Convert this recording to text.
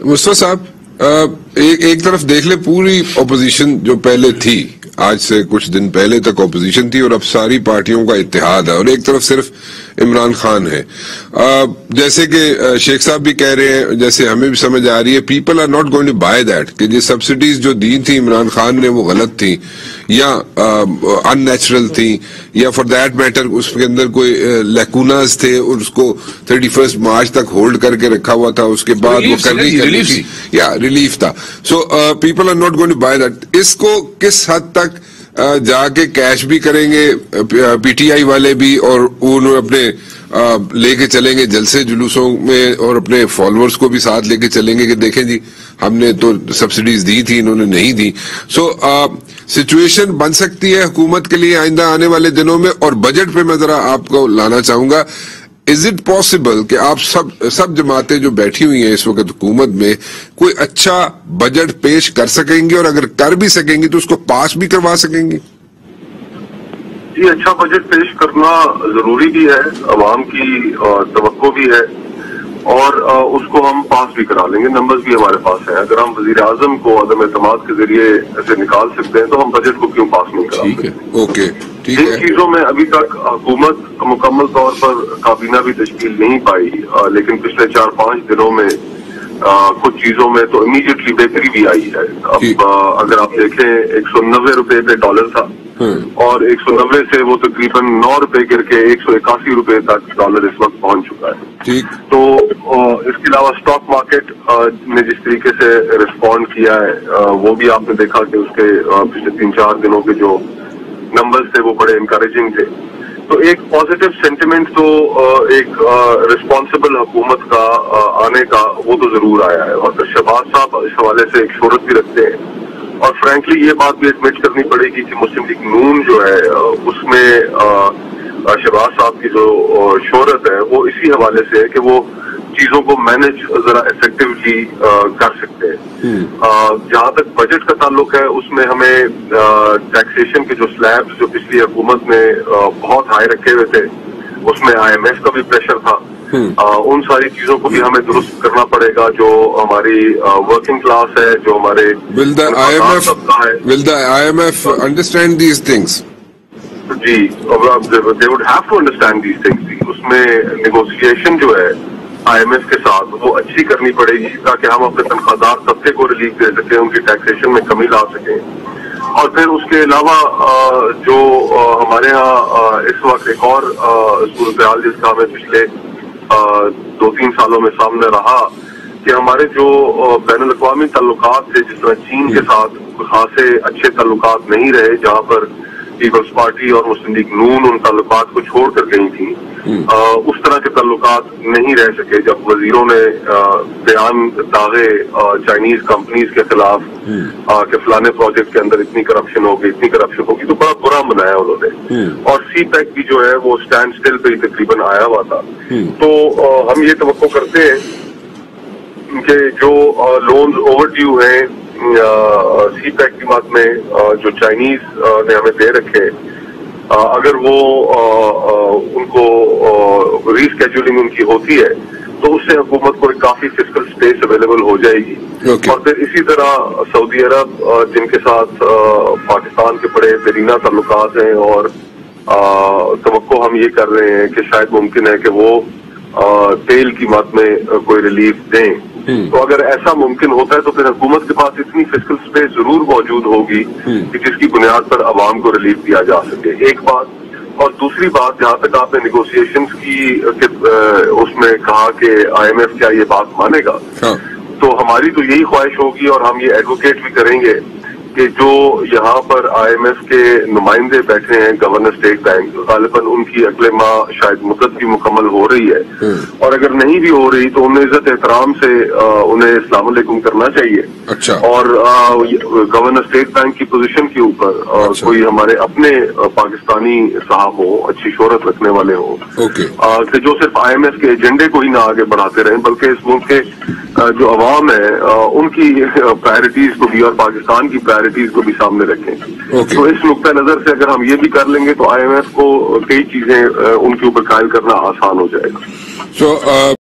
मुस्तफा साहब, एक तरफ देख ले, पूरी अपोजिशन जो पहले थी, आज से कुछ दिन पहले तक अपोजिशन थी और अब सारी पार्टियों का इत्तेहाद है, और एक तरफ सिर्फ इमरान खान है। जैसे कि शेख साहब भी कह रहे हैं, जैसे हमें भी समझ आ रही है, people are not going to buy that कि ये सब्सिडीज जो दी थी इमरान खान ने वो गलत थी या अननेचुरल थी, या फॉर दैट मैटर उसके अंदर कोई लैकूनास थे और उसको 31 मार्च तक होल्ड करके रखा हुआ था, उसके बाद वो करनी थी या रिलीफ था। So people are not going to buy that. इसको किस हद तक जाके कैश भी करेंगे पीटीआई वाले भी, और उन्होंने अपने लेके चलेंगे जलसे जुलूसों में, और अपने फॉलोअर्स को भी साथ लेके चलेंगे कि देखें जी हमने तो सब्सिडीज दी थी, इन्होंने नहीं दी। सो सिचुएशन बन सकती है हुकूमत के लिए आइंदा आने वाले दिनों में। और बजट पे मैं जरा आपको लाना चाहूंगा, इज इट पॉसिबल कि आप सब जमातें जो बैठी हुई हैं इस वक्त हुकूमत में कोई अच्छा बजट पेश कर सकेंगी, और अगर कर भी सकेंगी तो उसको पास भी करवा सकेंगी? जी, अच्छा बजट पेश करना जरूरी भी है, अवाम की तवक्को भी है, और उसको हम पास भी करा लेंगे। नंबर्स भी हमारे पास है। अगर हम वजीर आजम को अदम एतमाद के जरिए ऐसे निकाल सकते हैं तो हम बजट को क्यों पास नहीं करा सकते? ओके, ठीक है। जिन चीजों में अभी तक हुकूमत मुकम्मल तौर पर काबीना भी तश्कील नहीं पाई, लेकिन पिछले 4-5 दिनों में कुछ चीजों में तो इमीडिएटली बेहतरी भी आई है। अब अगर आप देखें 190 रुपए पे डॉलर था, और 190 से वो तकरीबन 9 रुपए गिर के 181 रुपए तक डॉलर इस वक्त पहुंच चुका है। तो इसके अलावा स्टॉक मार्केट ने जिस तरीके से रिस्पॉन्ड किया है वो भी आपने देखा कि उसके पिछले 3-4 दिनों के जो नंबर्स थे वो बड़े इंकरेजिंग थे। तो एक पॉजिटिव सेंटिमेंट तो एक रिस्पॉन्सिबल हुकूमत का आने का वो तो जरूर आया है। और शहबाज साहब इस हवाले से एक शोहरत भी रखते हैं, और फ्रैंकली ये बात भी एडमिट करनी पड़ेगी कि मुस्लिम लीग नून जो है उसमें शहबाज साहब की जो शोहरत है वो इसी हवाले से है कि वो चीजों को मैनेज जरा इफेक्टिवली कर सकते हैं। जहां तक बजट का ताल्लुक है उसमें हमें टैक्सेशन के जो स्लैब्स जो पिछली हुकूमत ने बहुत हाई रखे हुए थे, उसमें IMF का भी प्रेशर था। उन सारी चीजों को भी हमें दुरुस्त करना पड़ेगा। जो हमारी वर्किंग क्लास है, जो हमारे will the IMF understand these things? जी, they would have to understand these things। उसमें नेगोशिएशन जो है IMF के साथ वो अच्छी करनी पड़ेगी ताकि हम अपने तनख्वाहदार तबके को रिलीफ दे सकें, उनकी टैक्सेशन में कमी ला सकें। और फिर उसके अलावा जो हमारे यहाँ इस वक्त एक और सूरत हाल जिसका हमें पिछले 2-3 सालों में सामने रहा कि हमारे जो बैनुल अक़वामी ताल्लुकात थे, जिस तरह चीन के साथ खासे अच्छे ताल्लुकात नहीं रहे, जहाँ पर पीपल्स पार्टी और मुस्लिम लीग नून उन ताल्लुकात को छोड़ कर गई थी, उस तरह के ताल्लुकात नहीं रह सके जब वजीरों ने बयान दागे चाइनीज कंपनीज के खिलाफ कि फलाने प्रोजेक्ट के अंदर इतनी करप्शन होगी, तो बड़ा बुरा मनाया उन्होंने। और CPEC भी जो है वो स्टैंड स्टिल पे ही तकरीबन आया हुआ था। तो हम ये तवक्को करते हैं कि जो लोन्स ओवरड्यू हैं CPEC की बात में जो चाइनीज ने हमें दे रखे, अगर वो उनको रीस्केड्यूलिंग उनकी होती है तो उससे हुकूमत को एक काफी फिस्कल स्पेस अवेलेबल हो जाएगी। और फिर इसी तरह सऊदी अरब जिनके साथ पाकिस्तान के बड़े बेरीना ताल्लुकात हैं, और तवक्को हम ये कर रहे हैं कि शायद मुमकिन है कि वो तेल की मद में कोई रिलीफ दें। तो अगर ऐसा मुमकिन होता है तो फिर हुकूमत के पास इतनी फिस्कल स्पेस जरूर मौजूद होगी कि जिसकी बुनियाद पर अवाम को रिलीफ दिया जा सके। एक बात। और दूसरी बात, जहां तक आपने निगोशिएशंस की उसमें कहा कि IMF क्या ये बात मानेगा, तो हमारी तो यही ख्वाहिश होगी और हम ये एडवोकेट भी करेंगे कि जो यहाँ पर IMF के नुमाइंदे बैठे हैं गवर्नर स्टेट बैंक, गालिबन उनकी अगले माह शायद मुद्दत भी मुकम्मल हो रही है, और अगर नहीं भी हो रही तो उन्हें इज्जत एहतराम से उन्हें अस्सलाम वालेकुम करना चाहिए। अच्छा। और गवर्नर स्टेट बैंक की पोजीशन के ऊपर कोई हमारे अपने पाकिस्तानी साहब हो, अच्छी शोहरत रखने वाले हो, कि जो सिर्फ IMF के एजेंडे को ही ना आगे बढ़ाते रहें बल्कि इस मुल्क के जो अवाम है उनकी प्रायोरिटीज को भी और पाकिस्तान की प्रायोरिटीज को भी सामने रखें। तो इस नुक्ता नजर से अगर हम ये भी कर लेंगे तो IMF को कई चीजें उनके ऊपर कायल करना आसान हो जाएगा।